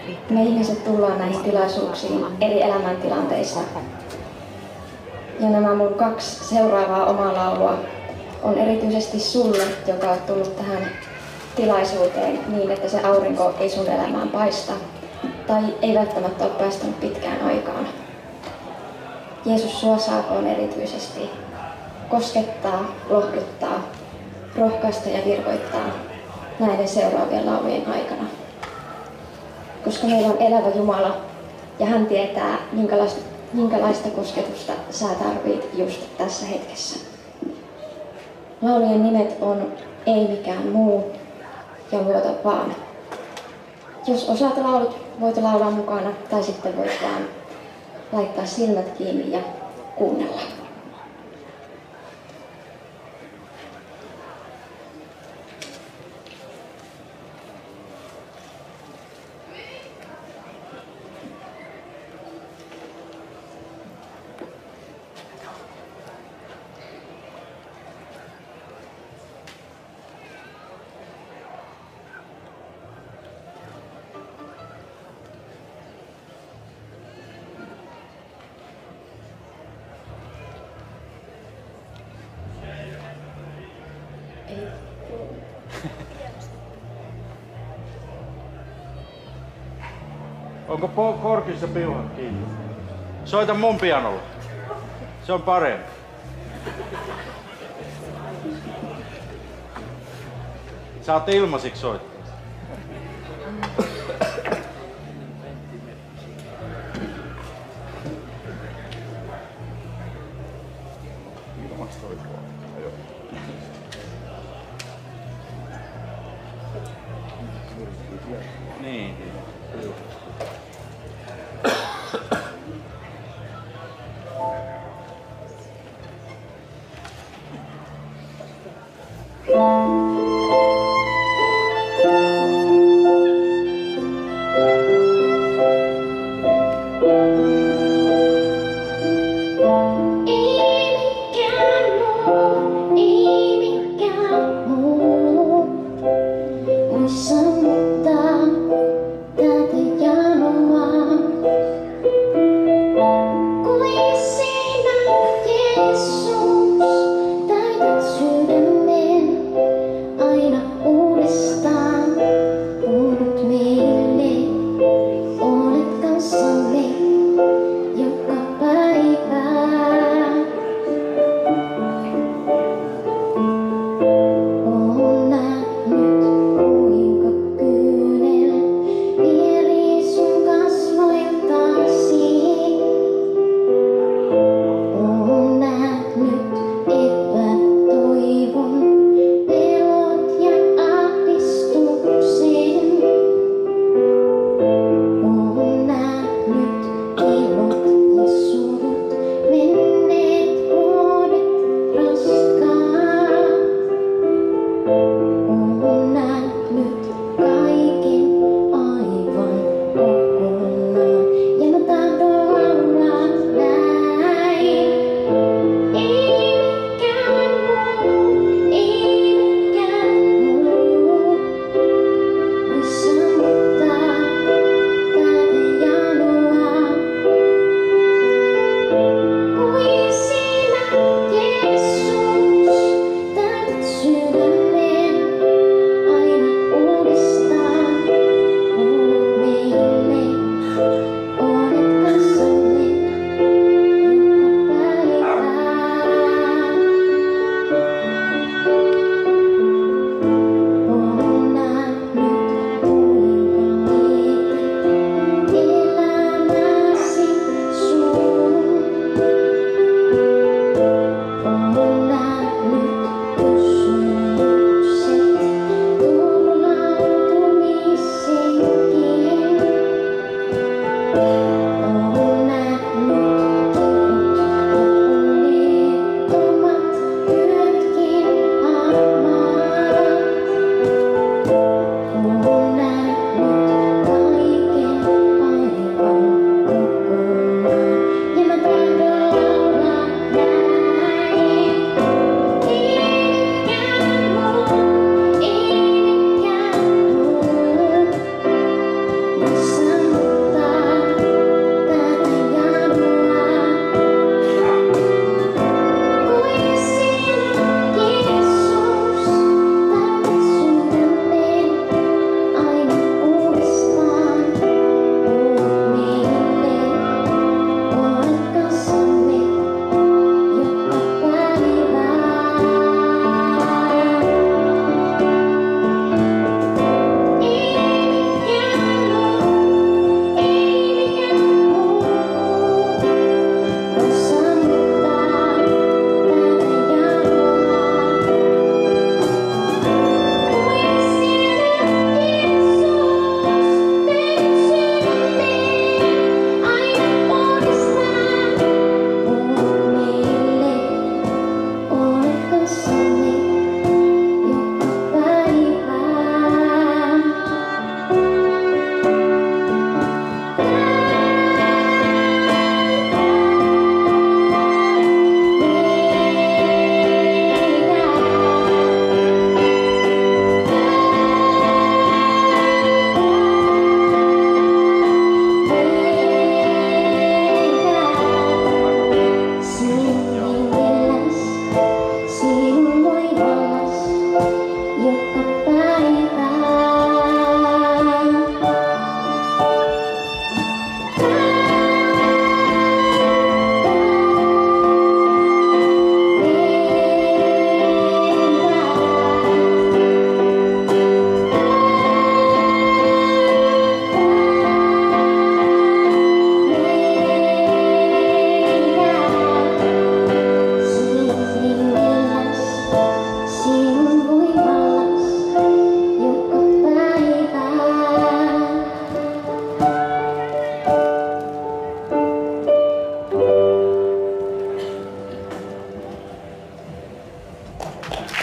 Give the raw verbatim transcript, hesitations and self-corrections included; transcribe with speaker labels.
Speaker 1: Me ihmiset tullaan näihin tilaisuuksiin eri elämäntilanteissa. Ja nämä mun kaksi seuraavaa omaa laulua on erityisesti sulle, joka on tullut tähän tilaisuuteen niin, että se aurinko ei sun elämään paista tai ei välttämättä ole päästänyt pitkään aikaan. Jeesus sua saakoon erityisesti koskettaa, lohduttaa, rohkaista ja virvoittaa näiden seuraavien laulujen aikana. Koska meillä on elävä Jumala ja hän tietää, minkälaista, minkälaista kosketusta sä tarvit just tässä hetkessä. Laulujen nimet on Ei mikään muu ja Luota vaan. Jos osaat laulut, voit laulaa mukana tai sitten voit vaan laittaa silmät kiinni ja kuunnella.
Speaker 2: Onko korkissa piuhat kiinni? Soita mun pianolla. Se on parempi. Saat ilmaisiksi soittaa. Niin.
Speaker 1: Muissa mutta tätä janoa.
Speaker 2: Kiitos.